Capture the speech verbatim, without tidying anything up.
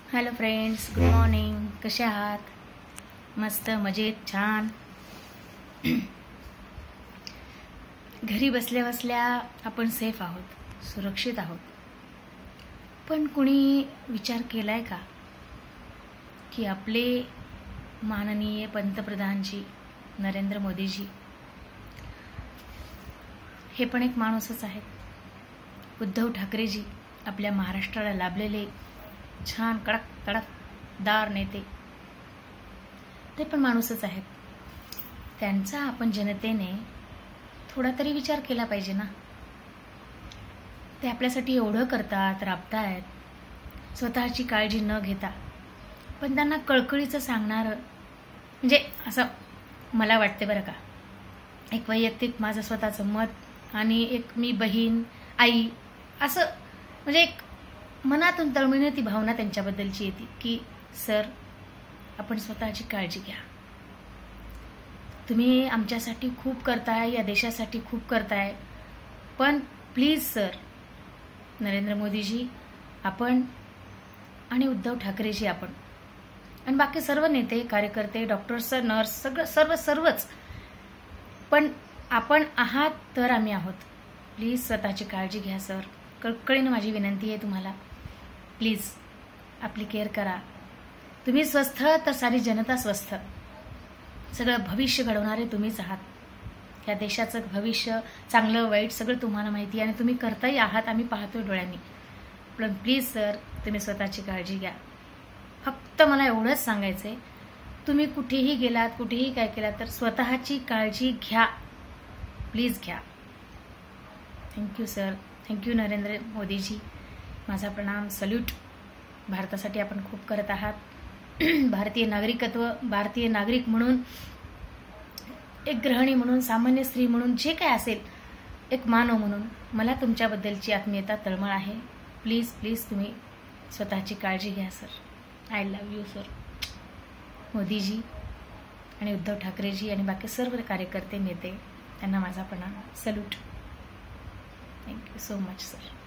Hello friends, good morning. कसे आहात? मस्त, मजेत, छान. घरी बसल्या बसल्या आपण सेफ आहोत, सुरक्षित आहोत. पण कुणी विचार केलाय का की आपले माननीय पंतप्रधानजी नरेंद्र मोदीजी हे पण एक माणूसच आहेत. उद्धव ठाकरेजी आपल्या महाराष्ट्राला लाभलेले छान कडक तडकदार नेते, ते पण माणूसच आहेत. त्यांचा आपण जनतेने थोडा तरी विचार केला पाहिजे ना. ते आपल्यासाठी एवढं करतात, राबतायत, स्वतःची काळजी न घेता. पण त्यांना कळकळीचं सांगणारं म्हणजे असं मला वाटते बरं का. एक वैयक्तिक माझं स्वतःचं मत आणि एक मी बहीण, आई, असं म्हणजे एक मनातून तळमळीने ती भावना त्यांच्याबद्दलची येते की सर, आपण स्वतःची काळजी घ्या. तुम्ही आमच्यासाठी खूप करताय, या देशासाठी खूप करताय, पण प्लीज सर, नरेंद्र मोदीजी आपण आणि उद्धव ठाकरेजी आपण आणि बाकी सर्व नेते, कार्यकर्ते, डॉक्टर्स, नर्स, सगळं सर्व सर्वच, पण आपण आहात तर आम्ही आहोत. प्लीज स्वतःची काळजी घ्या सर. कळकळीने माझी विनंती आहे तुम्हाला. प्लीज आपली केअर करा. तुम्ही स्वस्थ तर सारी जनता स्वस्थ. सगळं भविष्य घडवणारे तुम्हीच आहात. या देशाचं भविष्य चांगलं वाईट सगळं तुम्हाला माहिती आहे आणि तुम्ही करताही आहात, आम्ही पाहतोय डोळ्यांनी. पण प्लीज सर, तुम्ही स्वतःची काळजी घ्या. फक्त मला एवढंच सांगायचं आहे, तुम्ही कुठेही गेलात, कुठेही काय केलात तर स्वतःची काळजी घ्या. प्लीज घ्या. Thank you sir. Thank you Narendra Modiji. माझा प्रणाम, सल्यूट. भारतासाठी आपण खूप करत आहात. भारतीय नागरिकत्व, भारतीय नागरिक म्हणून, एक गृहिणी म्हणून, सामान्य स्त्री म्हणून, जे काय असेल, एक मानव म्हणून मला तुमच्याबद्दलची आत्मीयता तळमळ आहे. प्लीज प्लीज तुम्ही स्वतःची काळजी घ्या sir. I love you sir. Modiji आणि उद्धव ठाकरेजी आणि बाकी सर्व कार्यकर्ते, नेते, त्यांना माझा प्रणाम, salute. Thank you so much sir.